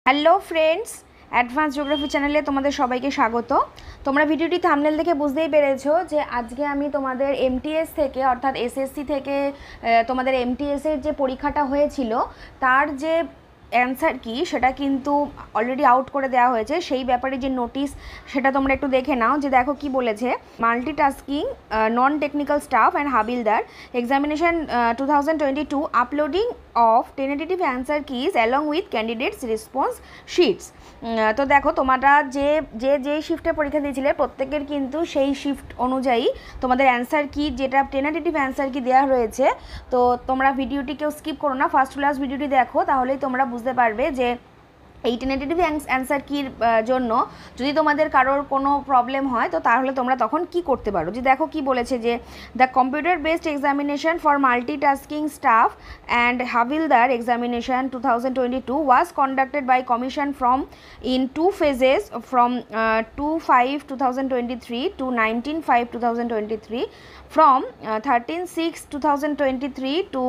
Hello friends, advance geography চ্যানেলে তোমাদের সবাইকে স্বাগত। তোমরা ভিডিওটি থাম্বনেল দেখে বুঝতেই পেরেছো যে আজকে আমি তোমাদের এমটিএস থেকে অর্থাৎ এসএসসি থেকে তোমাদের এমটিএসের যে পরীক্ষাটা হয়েছিল তার যে অ্যান্সার কি সেটা কিন্তু অলরেডি আউট করে দেওয়া হয়েছে। সেই ব্যাপারে যে নোটিশ সেটা তোমরা একটু দেখে নাও। যে দেখো কি বলেছে, multitasking non technical staff and havildar examination 2022 uploading of tentative answer keys along with candidates response sheets. তো দেখো তোমরা যে শিফটে পরীক্ষা দিয়েছিলে প্রত্যেকের কিন্তু সেই শিফট অনুযায়ী তোমাদের অ্যান্সার কি যেটা টেন্টেটিভ অ্যান্সার কি দেওয়া রয়েছে। তো তোমরা ভিডিওটি কেউ স্কিপ করো না, ফার্স্ট ক্লাস ভিডিওটি দেখো, তাহলেই তোমরা বুঝতে পারবে যে এই টেন্টেটিভ অ্যান্সার কির জন্য যদি তোমাদের কারোর কোনো প্রবলেম হয় তো তাহলে তোমরা তখন কি করতে পারো। যে দেখো কি বলেছে, যে the computer based examination for multitasking staff and havildar examination 2022 was conducted by commission from in two phases from 2/5/2023 to 19/5/2023 from 13/6/2023 to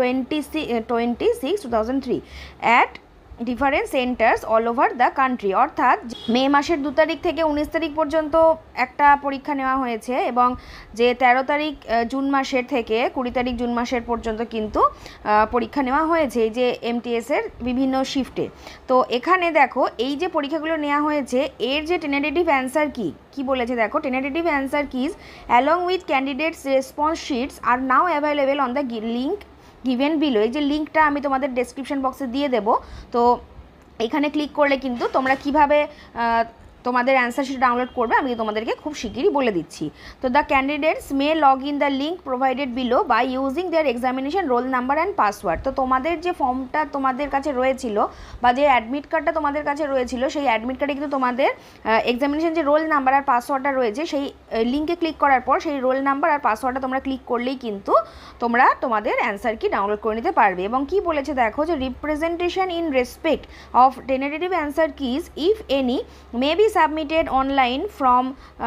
26/2003 at different centres all over the country. অর্থাৎ মে মাসের 2 তারিখ থেকে 19 তারিখ পর্যন্ত একটা পরীক্ষা নেওয়া হয়েছে এবং যে 13 তারিখ জুন মাসের থেকে 20 তারিখ জুন মাসের পর্যন্ত কিন্তু পরীক্ষা নেওয়া হয়েছে এই যে এমটিএসের বিভিন্ন শিফটে। তো এখানে দেখো এই যে পরীক্ষাগুলো নেওয়া হয়েছে এর যে টেন্টেটিভ অ্যান্সার কি বলেছে, দেখো tentative answer keys along with candidates response sheets are now available on the link given below. এই যে লিঙ্কটা আমি তোমাদের ডেসক্রিপশন বক্সে দিয়ে দেবো, তো এখানে ক্লিক করলে কিন্তু তোমরা কিভাবে তোমাদের অ্যান্সার শিট ডাউনলোড করবে আমি তোমাদেরকে খুব শিগগিরই বলে দিচ্ছি। তো the candidates may log in the link provided below by using their examination roll number and password. তো তোমাদের যে ফর্মটা তোমাদের কাছে রয়েছিল বা যে অ্যাডমিট কার্ডটা তোমাদের কাছে রয়েছিল সেই অ্যাডমিট কার্ডে কিন্তু তোমাদের এক্সামিনেশন যে রোল নাম্বার আর পাসওয়ার্ডটা রয়েছে সেই লিঙ্কে ক্লিক করার পর সেই রোল নাম্বার আর পাসওয়ার্ডটা তোমরা ক্লিক করলেই কিন্তু তোমরা তোমাদের অ্যান্সার কি ডাউনলোড করে নিতে পারবে। এবং কি বলেছে দেখো, যে representation in respect of tentative answer keys if any may be submitted online from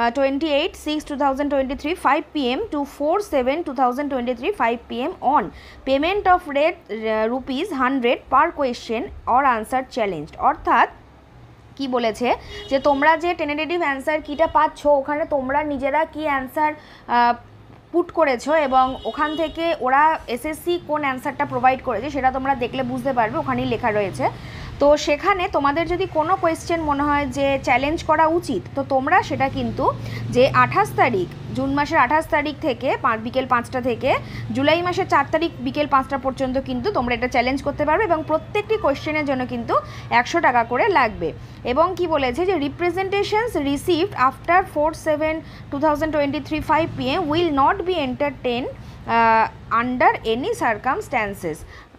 28/6/2023 5 p.m. to 4/7/2023 5 p.m. on payment of rate ₹100 per question or answer challenged। অর্থাৎ কি বলেছে যে তোমরা যে টেন্টেটিভ অ্যান্সার কিটা পাচ্ছ ওখানে তোমরা নিজেরা কি অ্যান্সার পুট করেছো এবং ওখান থেকে ওরা এসএসসি কোন অ্যান্সারটা প্রোভাইড করেছে সেটা তোমরা দেখলে বুঝতে পারবে, ওখানেই লেখা রয়েছে। তো সেখানে তোমাদের যদি কোনো কোয়েশ্চেন মনে হয় যে চ্যালেঞ্জ করা উচিত তো তোমরা সেটা কিন্তু যে 28 তারিখ জুন মাসের 28 তারিখ থেকে বিকেল 5টা থেকে জুলাই মাসের 4 তারিখ বিকেল 5টা পর্যন্ত কিন্তু তোমরা এটা চ্যালেঞ্জ করতে পারবে এবং প্রত্যেকটি কোয়েশ্চেনের জন্য কিন্তু 100 টাকা করে লাগবে। এবং কি বলেছে যে representations received after 4/7/2023 5 p.m. Will not be entertain under any circumstances.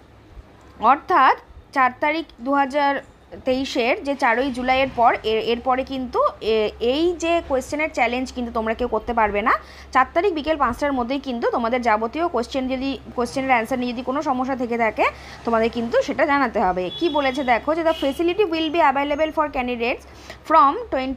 অর্থাৎ 4 তারিখ 2023-এর যে 4ই জুলাইয়ের পর এরপরে কিন্তু এই যে কোয়েশ্চেনের চ্যালেঞ্জ কিন্তু তোমরা কেউ করতে পারবে না। 4 তারিখ বিকেল 5টার মধ্যেই কিন্তু তোমাদের যাবতীয় কোয়েশ্চেনের অ্যান্সার নিয়ে যদি কোনো সমস্যা থেকে থাকে তোমাদের কিন্তু সেটা জানাতে হবে। কি বলেছে দেখো, যে the facility will be available for candidates from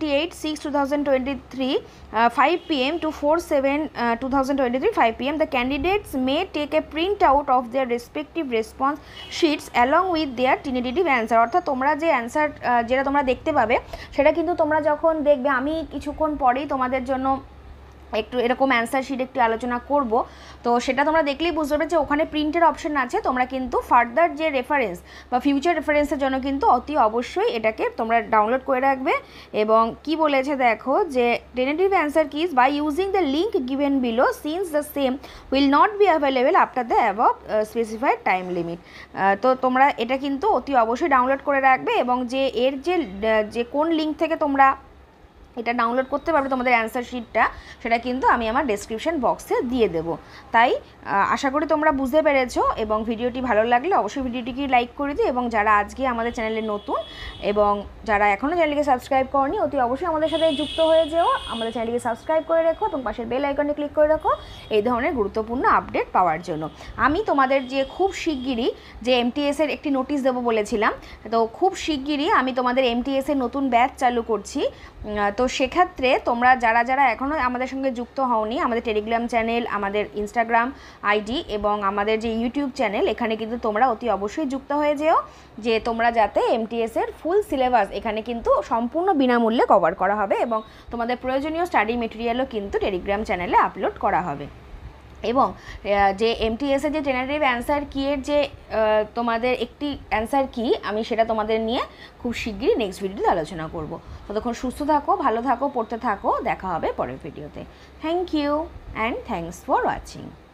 28/6/2023 5 p.m. to 4/7/2023 5 p.m. The candidates may take a print out of their respective response sheets along with their tentative answer। অর্থাৎ তোমরা যে অ্যান্সার যেটা তোমরা দেখতে পাবে সেটা কিন্তু তোমরা যখন দেখবে, আমি কিছুক্ষণ পরেই তোমাদের জন্য একটু এরকম অ্যান্সার শিট একটু আলোচনা করব, তো সেটা তোমরা দেখলেই বুঝতে পারবে যে ওখানে প্রিন্টের অপশন আছে। তোমরা কিন্তু ফার্দার যে রেফারেন্স বা ফিউচার রেফারেন্সের জন্য কিন্তু অতি অবশ্যই এটাকে তোমরা ডাউনলোড করে রাখবে। এবং কি বলেছে দেখো, যে tentative answer keys by using the link given below since the same will not be available after the above specified time limit. তো তোমরা এটা কিন্তু অতি অবশ্যই ডাউনলোড করে রাখবে এবং যে এর যে কোন লিঙ্ক থেকে তোমরা এটা ডাউনলোড করতে পারবে তোমাদের অ্যান্সার শিটটা সেটা কিন্তু আমি আমার ডেসক্রিপশন বক্সে দিয়ে দেবো। তাই আশা করি তোমরা বুঝতে পেরেছো এবং ভিডিওটি ভালো লাগলে অবশ্যই ভিডিওটিকে লাইক করে দিও এবং যারা আজকে আমাদের চ্যানেলে নতুন এবং যারা এখনও চ্যানেলকে সাবস্ক্রাইব করনি অতি অবশ্যই আমাদের সাথে যুক্ত হয়ে যেও, আমাদের চ্যানেলকে সাবস্ক্রাইব করে রেখো এবং পাশের বেল আইকনে ক্লিক করে রাখো এই ধরনের গুরুত্বপূর্ণ আপডেট পাওয়ার জন্য। আমি তোমাদের যে খুব শিগগিরই যে এমটিএসের একটি নোটিশ দেবো বলেছিলাম, তো খুব শিগগিরই আমি তোমাদের এমটিএসের নতুন ব্যাচ চালু করছি। তো সেক্ষেত্রে তোমরা যারা যারা এখনও আমাদের সঙ্গে যুক্ত হওনি, আমাদের টেলিগ্রাম চ্যানেল, আমাদের ইনস্টাগ্রাম আইডি এবং আমাদের যে ইউটিউব চ্যানেল, এখানে কিন্তু তোমরা অতি অবশ্যই যুক্ত হয়ে যেও, যে তোমরা যাতে এমটিএসের ফুল সিলেবাস এখানে কিন্তু সম্পূর্ণ বিনামূল্যে কভার করা হবে এবং তোমাদের প্রয়োজনীয় স্টাডি মেটেরিয়ালও কিন্তু টেলিগ্রাম চ্যানেলে আপলোড করা হবে। এবং যে এমটিএসের যে জেনারেটিভ অ্যান্সার কিয়ের যে তোমাদের একটি অ্যান্সার কি, আমি সেটা তোমাদের নিয়ে খুব শিগগিরই নেক্সট ভিডিওতে আলোচনা করব। ততক্ষণ সুস্থ থাকো, ভালো থাকো, পড়তে থাকো, দেখা হবে পরের ভিডিওতে। Thank you and thanks for watching.